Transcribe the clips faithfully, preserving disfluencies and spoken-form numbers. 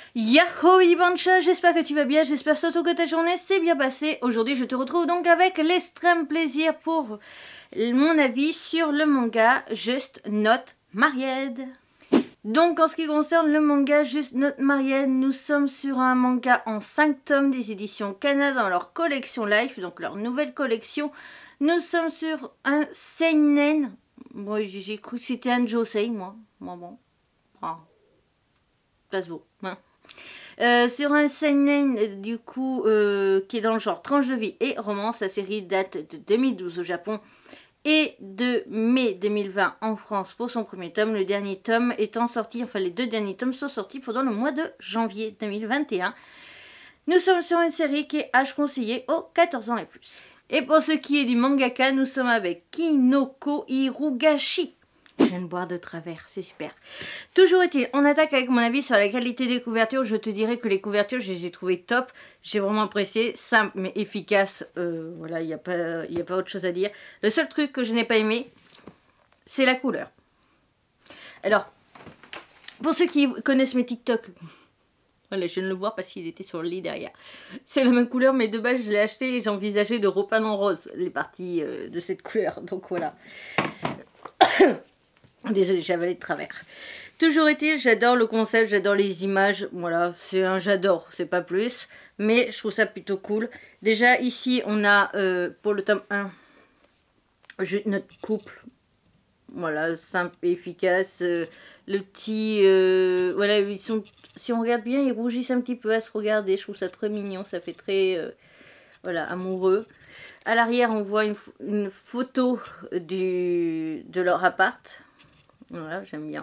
Yahoo Ibancha, j'espère que tu vas bien, j'espère surtout que ta journée s'est bien passée. Aujourd'hui je te retrouve donc avec l'extrême plaisir pour mon avis sur le manga Just Not Married. Donc en ce qui concerne le manga Just Not Married, nous sommes sur un manga en cinq tomes des éditions Kana dans leur collection Life, donc leur nouvelle collection. Nous sommes sur un seinen. Bon, j'ai cru que c'était un josei, moi. Moi bon. Ah. Passe beau. Hein. Euh, sur un seinen du coup euh, qui est dans le genre tranche de vie et romance. La série date de deux mille douze au Japon et de mai deux mille vingt en France pour son premier tome. Le dernier tome étant sorti, enfin les deux derniers tomes sont sortis pendant le mois de janvier deux mille vingt et un. Nous sommes sur une série qui est âge conseillé aux quatorze ans et plus. Et pour ce qui est du mangaka, nous sommes avec Kinoko Hirugashi. Je viens de boire de travers, c'est super. Toujours est-il, on attaque avec mon avis sur la qualité des couvertures. Je te dirais que les couvertures, je les ai trouvées top. J'ai vraiment apprécié, simple mais efficace. Euh, voilà, il n'y a pas, il n'y a pas autre chose à dire. Le seul truc que je n'ai pas aimé, c'est la couleur. Alors, pour ceux qui connaissent mes TikTok, voilà, je viens de le voir parce qu'il était sur le lit derrière. C'est la même couleur, mais de base, je l'ai acheté et j'ai envisagé de repeindre en rose les parties euh, de cette couleur. Donc voilà. Désolée, j'ai avalé de travers. Toujours est-il, j'adore le concept, j'adore les images. Voilà, c'est un j'adore, c'est pas plus. Mais je trouve ça plutôt cool. Déjà, ici, on a, euh, pour le tome un, notre couple. Voilà, simple et efficace. Euh, le petit... Euh, voilà, ils sont, si on regarde bien, ils rougissent un petit peu à se regarder. Je trouve ça très mignon, ça fait très... Euh, voilà, amoureux. À l'arrière, on voit une, une photo du, de leur appart. Voilà, j'aime bien.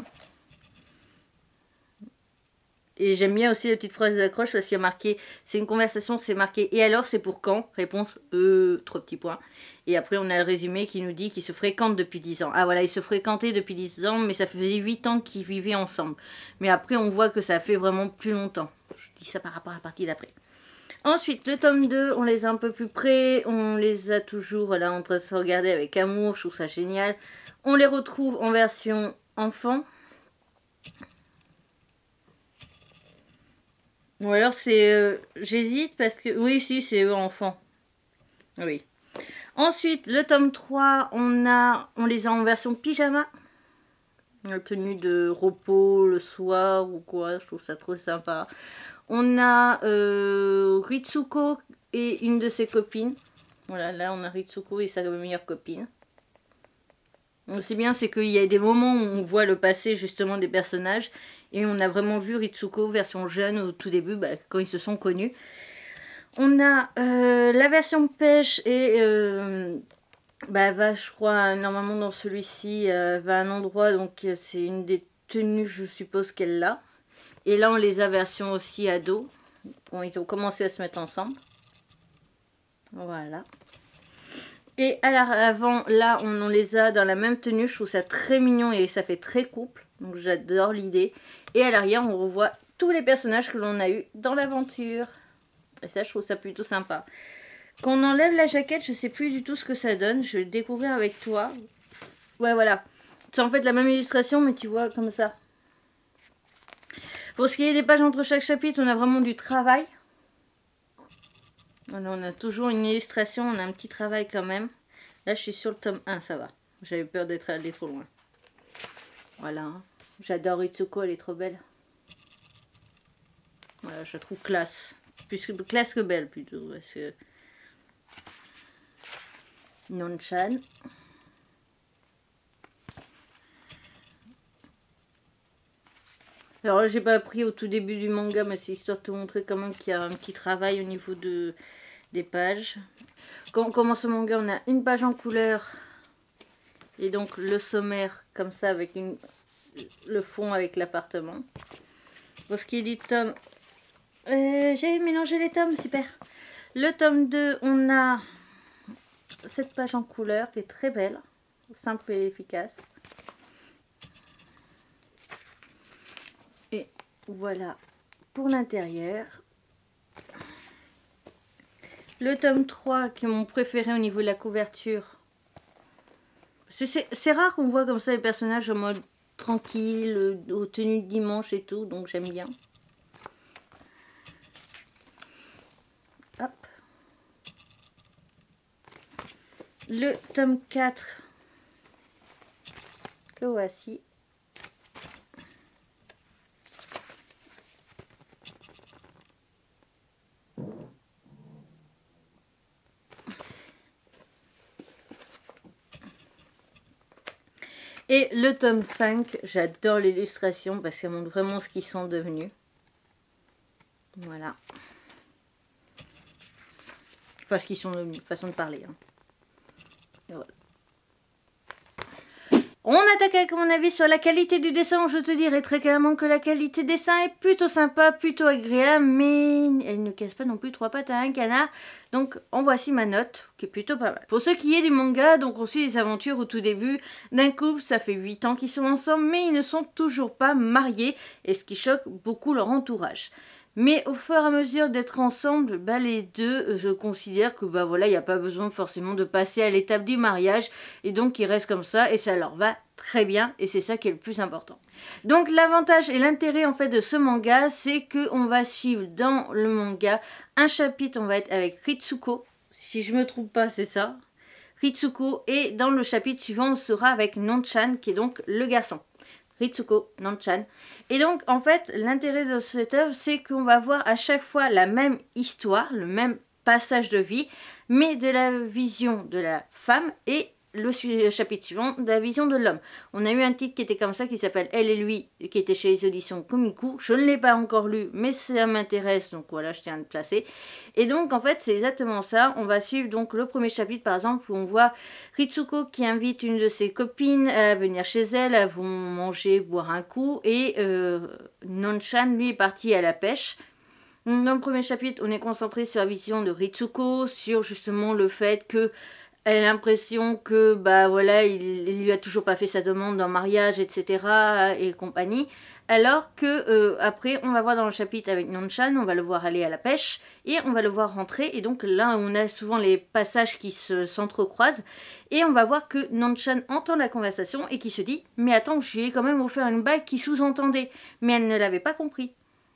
Et j'aime bien aussi la petite phrase d'accroche parce qu'il y a marqué, c'est une conversation, c'est marqué, et alors c'est pour quand? Réponse, euh, trois petits points. Et après on a le résumé qui nous dit qu'ils se fréquentent depuis dix ans. Ah voilà, ils se fréquentaient depuis dix ans, mais ça faisait huit ans qu'ils vivaient ensemble. Mais après on voit que ça fait vraiment plus longtemps. Je dis ça par rapport à la partie d'après. Ensuite, le tome deux, on les a un peu plus près, on les a toujours voilà, en train de se regarder avec amour, je trouve ça génial. On les retrouve en version enfant. Ou alors c'est... Euh, j'hésite parce que... Oui, si, c'est eux enfant. Oui. Ensuite, le tome trois, on, a, on les a en version pyjama. La tenue de repos le soir ou quoi, je trouve ça trop sympa. On a euh, Ritsuko et une de ses copines. Voilà, là on a Ritsuko et sa meilleure copine. C'est bien, c'est qu'il y a des moments où on voit le passé justement des personnages. Et on a vraiment vu Ritsuko version jeune au tout début, bah, quand ils se sont connus. On a euh, la version pêche et euh, bah, va, je crois, normalement dans celui-ci, euh, va à un endroit. Donc c'est une des tenues, je suppose qu'elle l'a. Et là, on les a version aussi ados. Bon, ils ont commencé à se mettre ensemble. Voilà. Et à l'avant, là, on, on les a dans la même tenue. Je trouve ça très mignon et ça fait très couple. Donc j'adore l'idée. Et à l'arrière, on revoit tous les personnages que l'on a eu dans l'aventure. Et ça, je trouve ça plutôt sympa. Quand on enlève la jaquette, je sais plus du tout ce que ça donne. Je vais le découvrir avec toi. Ouais, voilà. C'est en fait la même illustration, mais tu vois, comme ça. Pour ce qui est des pages entre chaque chapitre, on a vraiment du travail. Alors, on a toujours une illustration, on a un petit travail quand même. Là, je suis sur le tome un, ça va. J'avais peur d'être allé trop loin. Voilà. J'adore Ritsuko, elle est trop belle. Voilà, je la trouve classe. Plus que, classe que belle, plutôt. Parce que... Non-chan. Alors là, j'ai pas appris au tout début du manga, mais c'est histoire de te montrer quand même qu'il y a un petit travail au niveau de, des pages. Quand on commence le manga, on a une page en couleur. Et donc le sommaire, comme ça, avec une, le fond avec l'appartement. Pour ce qui est du tome... Euh, j'ai mélangé les tomes, super. Le tome deux, on a cette page en couleur qui est très belle. Simple et efficace. Et voilà pour l'intérieur. Le tome trois qui est mon préféré au niveau de la couverture. C'est rare qu'on voit comme ça les personnages en mode tranquille, aux tenues de dimanche et tout, donc j'aime bien. le tome quatre que voici. Et le tome cinq, j'adore l'illustration parce qu'elle montre vraiment ce qu'ils sont devenus. Voilà. Enfin, ce qu'ils sont devenus, façon de parler. Hein. Et voilà. On attaque avec mon avis sur la qualité du dessin. Je te dirais très clairement que la qualité du dessin est plutôt sympa, plutôt agréable, mais elle ne casse pas non plus trois pattes à un canard. Donc en voici ma note, qui est plutôt pas mal. Pour ce qui est du manga, donc on suit les aventures au tout début d'un couple. Ça fait huit ans qu'ils sont ensemble, mais ils ne sont toujours pas mariés, et ce qui choque beaucoup leur entourage. Mais au fur et à mesure d'être ensemble, bah, les deux, je considère que bah voilà, il n'y a pas besoin forcément de passer à l'étape du mariage. Et donc ils restent comme ça et ça leur va très bien. Et c'est ça qui est le plus important. Donc l'avantage et l'intérêt en fait de ce manga, c'est qu'on va suivre dans le manga un chapitre, on va être avec Ritsuko. Si je me trompe pas, c'est ça. Ritsuko. Et dans le chapitre suivant, on sera avec Non-chan, qui est donc le garçon. Ritsuko, Non-chan. Et donc, en fait, l'intérêt de cette œuvre, c'est qu'on va voir à chaque fois la même histoire, le même passage de vie, mais de la vision de la femme et le chapitre suivant de la vision de l'homme. On a eu un titre qui était comme ça, qui s'appelle Elle et lui, qui était chez les éditions Komiku. Je ne l'ai pas encore lu, mais ça m'intéresse, donc voilà, je tiens à le placer. Et donc, en fait, c'est exactement ça. On va suivre donc le premier chapitre, par exemple, où on voit Ritsuko qui invite une de ses copines à venir chez elle, elles vont manger, boire un coup, et euh, Non-chan, lui, est parti à la pêche. Dans le premier chapitre, on est concentré sur la vision de Ritsuko, sur justement le fait que elle a l'impression que bah voilà, il, il lui a toujours pas fait sa demande en mariage, et cetera et compagnie. Alors que euh, après, on va voir dans le chapitre avec Non-chan, on va le voir aller à la pêche et on va le voir rentrer. Et donc là, on a souvent les passages qui se s'entrecroisent et on va voir que Non-chan entend la conversation et qui se dit « Mais attends, je lui ai quand même offert une bague qui sous-entendait. » Mais elle ne l'avait pas compris.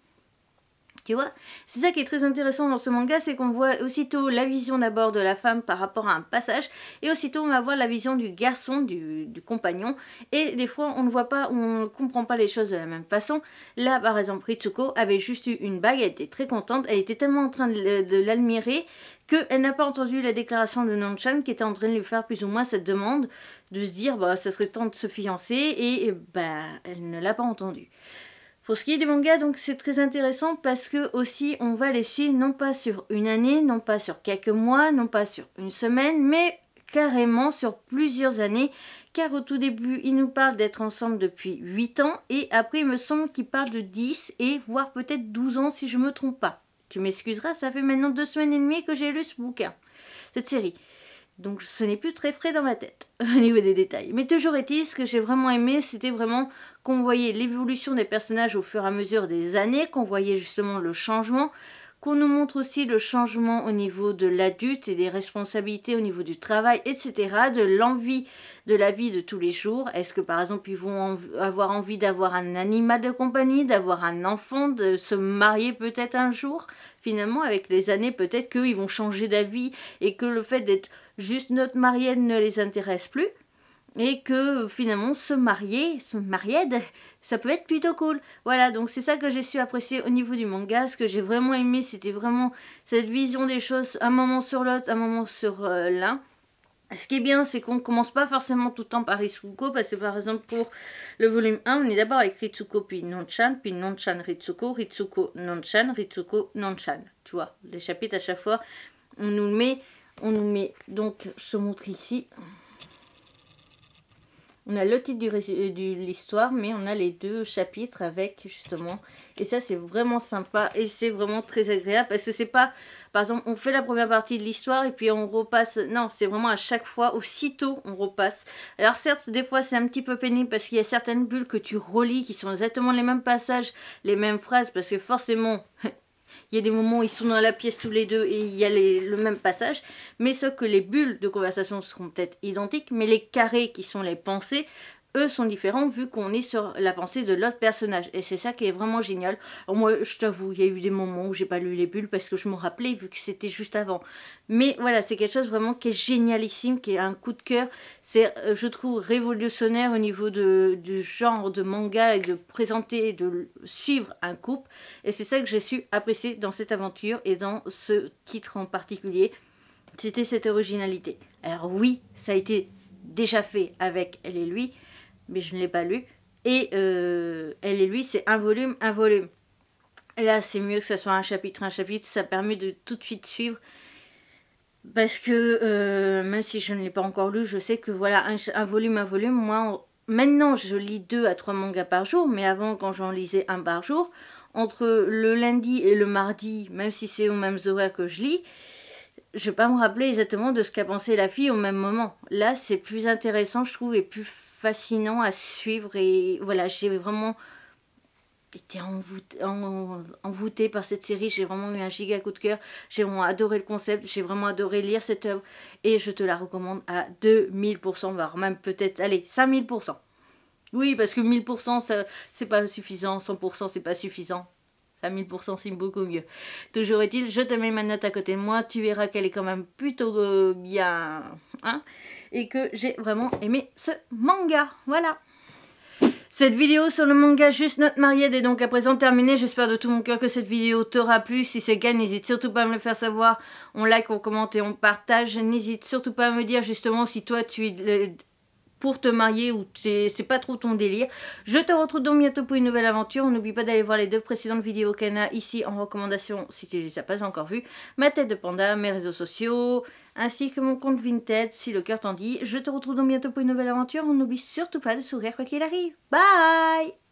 Tu vois, c'est ça qui est très intéressant dans ce manga, c'est qu'on voit aussitôt la vision d'abord de la femme par rapport à un passage, et aussitôt on va voir la vision du garçon, du, du compagnon, et des fois on ne voit pas, on ne comprend pas les choses de la même façon. Là par exemple Ritsuko avait juste eu une bague, elle était très contente, elle était tellement en train de, de l'admirer qu'elle n'a pas entendu la déclaration de Non-chan qui était en train de lui faire plus ou moins cette demande, de se dire bah ça serait temps de se fiancer, et, et bah elle ne l'a pas entendu. Pour ce qui est des mangas, donc c'est très intéressant parce que aussi on va les suivre non pas sur une année, non pas sur quelques mois, non pas sur une semaine, mais carrément sur plusieurs années. Car au tout début, ils nous parlent d'être ensemble depuis huit ans et après il me semble qu'ils parlent de dix et voire peut-être douze ans si je me trompe pas. Tu m'excuseras, ça fait maintenant deux semaines et demie que j'ai lu ce bouquin, cette série. Donc ce n'est plus très frais dans ma tête au niveau des détails. Mais toujours est-il, ce que j'ai vraiment aimé, c'était vraiment qu'on voyait l'évolution des personnages au fur et à mesure des années, qu'on voyait justement le changement, qu'on nous montre aussi le changement au niveau de l'adulte et des responsabilités au niveau du travail, et cetera, de l'envie de la vie de tous les jours. Est-ce que par exemple ils vont avoir envie d'avoir un animal de compagnie, d'avoir un enfant, de se marier peut-être un jour? Finalement, avec les années, peut-être qu'ils vont changer d'avis et que le fait d'être juste notre mariée ne les intéresse plus. Et que finalement se marier, se marier, ça peut être plutôt cool. Voilà, donc c'est ça que j'ai su apprécier au niveau du manga. Ce que j'ai vraiment aimé, c'était vraiment cette vision des choses, un moment sur l'autre, un moment sur euh, l'un. Ce qui est bien, c'est qu'on ne commence pas forcément tout le temps par Ritsuko, parce que par exemple pour le volume un, on est d'abord avec Ritsuko, puis Non-chan, puis Non-chan Ritsuko, Ritsuko Non-chan, Ritsuko Non-chan. Tu vois, les chapitres à chaque fois, on nous met, on nous met, donc je te montre ici. On a le titre de l'histoire, mais on a les deux chapitres avec, justement. Et ça, c'est vraiment sympa et c'est vraiment très agréable. Parce que c'est pas, par exemple, on fait la première partie de l'histoire et puis on repasse. Non, c'est vraiment à chaque fois, aussitôt, on repasse. Alors certes, des fois, c'est un petit peu pénible parce qu'il y a certaines bulles que tu relis qui sont exactement les mêmes passages, les mêmes phrases. Parce que forcément... Il y a des moments où ils sont dans la pièce tous les deux et il y a les, le même passage. Mais sauf que les bulles de conversation seront peut-être identiques. Mais les carrés qui sont les pensées eux sont différents vu qu'on est sur la pensée de l'autre personnage. Et c'est ça qui est vraiment génial. Alors moi, je t'avoue, il y a eu des moments où j'ai pas lu les bulles parce que je m'en rappelais vu que c'était juste avant. Mais voilà, c'est quelque chose vraiment qui est génialissime, qui est un coup de cœur. C'est, euh, je trouve, révolutionnaire au niveau de, du genre de manga et de présenter, de suivre un couple. Et c'est ça que j'ai su apprécier dans cette aventure et dans ce titre en particulier. C'était cette originalité. Alors oui, ça a été déjà fait avec Elle et lui, mais je ne l'ai pas lu. Et euh, Elle et lui, c'est un volume, un volume. Et là, c'est mieux que ça soit un chapitre, un chapitre. Ça permet de tout de suite suivre. Parce que, euh, même si je ne l'ai pas encore lu, je sais que voilà, un, un volume, un volume, moi, maintenant, je lis deux à trois mangas par jour. Mais avant, quand j'en lisais un par jour, entre le lundi et le mardi, même si c'est aux mêmes horaires que je lis, je ne vais pas me rappeler exactement de ce qu'a pensé la fille au même moment. Là, c'est plus intéressant, je trouve, et plus fascinant à suivre. Et voilà, j'ai vraiment été envoûtée, en, envoûtée par cette série. J'ai vraiment eu un giga coup de cœur. J'ai vraiment adoré le concept. J'ai vraiment adoré lire cette œuvre. Et je te la recommande à deux mille pour cent, voire même peut-être, allez, cinq mille pour cent. Oui, parce que mille pour cent, c'est pas suffisant. cent pour cent, c'est pas suffisant. À mille pour cent, c'est beaucoup mieux. Toujours est-il, je te mets ma note à côté de moi. Tu verras qu'elle est quand même plutôt euh, bien. Hein, et que j'ai vraiment aimé ce manga. Voilà. Cette vidéo sur le manga Juste Note Mariette est donc à présent terminée. J'espère de tout mon cœur que cette vidéo t'aura plu. Si c'est le cas, n'hésite surtout pas à me le faire savoir. On like, on commente et on partage. N'hésite surtout pas à me dire justement si toi tu es pour te marier ou c'est pas trop ton délire. Je te retrouve donc bientôt pour une nouvelle aventure. N'oublie pas d'aller voir les deux précédentes vidéos qu'elle a ici en recommandation si tu ne les as pas encore vues. Ma tête de panda, mes réseaux sociaux, ainsi que mon compte Vinted si le cœur t'en dit. Je te retrouve donc bientôt pour une nouvelle aventure. On n'oublie surtout pas de sourire quoi qu'il arrive. Bye!